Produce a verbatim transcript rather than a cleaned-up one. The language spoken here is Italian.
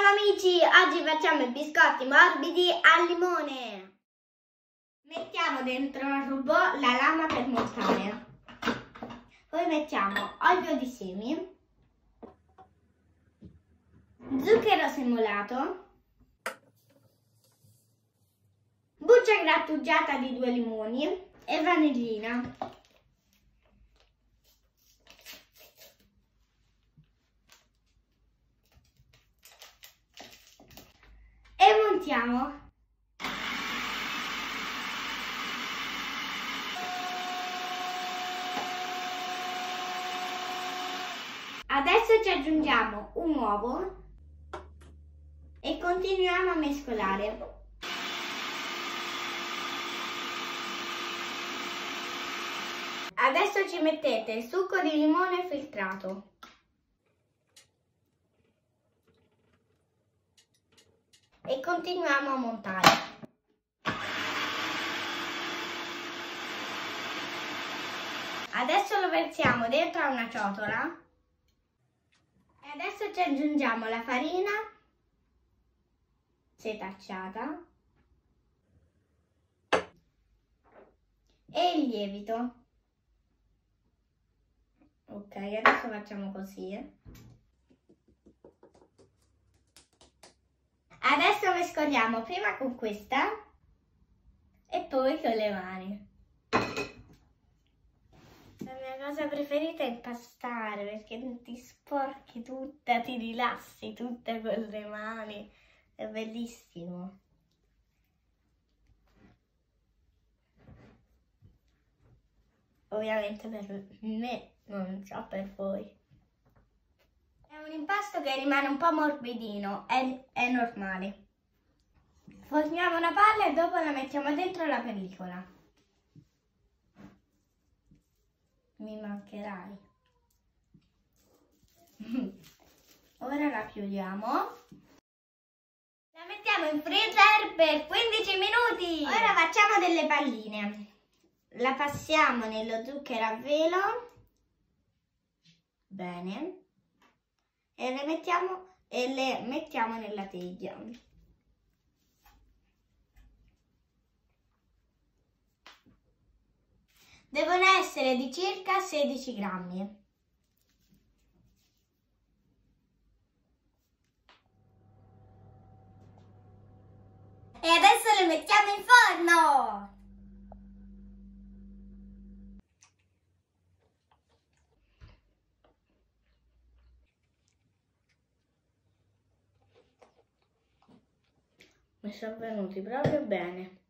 amici, oggi facciamo i biscotti morbidi al limone. Mettiamo dentro al robot la lama per montare. Poi mettiamo olio di semi, zucchero semolato, buccia grattugiata di due limoni e vanillina. E montiamo. Adesso ci aggiungiamo un uovo e continuiamo a mescolare. Adesso ci mettete il succo di limone filtrato. E continuiamo a montare. Adesso lo versiamo dentro a una ciotola e adesso ci aggiungiamo la farina setacciata e il lievito. Ok, adesso facciamo così. Adesso mescoliamo prima con questa e poi con le mani. La mia cosa preferita è impastare perché ti sporchi tutta, ti rilassi tutta con le mani. È bellissimo. Ovviamente per me, non so per voi. È un impasto che rimane un po' morbidino, è, è normale. Formiamo una palla e dopo la mettiamo dentro la pellicola. Mi mancherai. Ora la chiudiamo. La mettiamo in freezer per quindici minuti. Ora facciamo delle palline. La passiamo nello zucchero a velo. Bene. E le mettiamo, e le mettiamo nella teglia. Devono essere di circa sedici grammi. E adesso le mettiamo in forno! Mi sono venuti proprio bene.